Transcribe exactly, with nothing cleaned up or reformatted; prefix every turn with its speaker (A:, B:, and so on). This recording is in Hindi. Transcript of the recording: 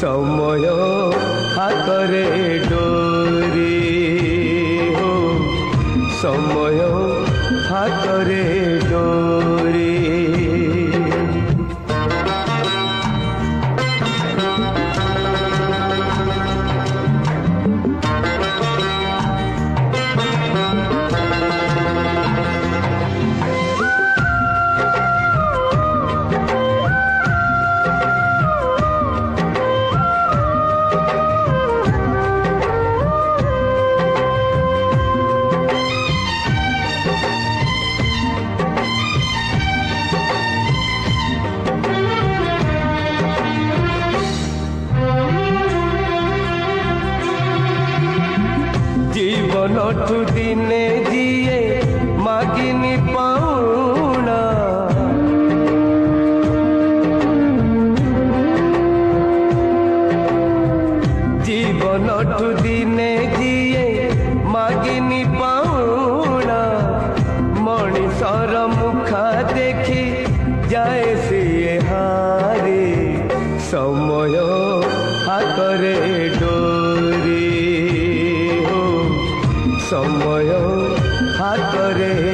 A: समय हातरे डोरी हो समय हातरे डोरी जीवनठु दिने जिए मागिनी पाउना जीवनठु दिने जिए मागिनी पाउना मणिषर मुखा देखी जाए सिए हारे समय हातरे डोरी समय हातरे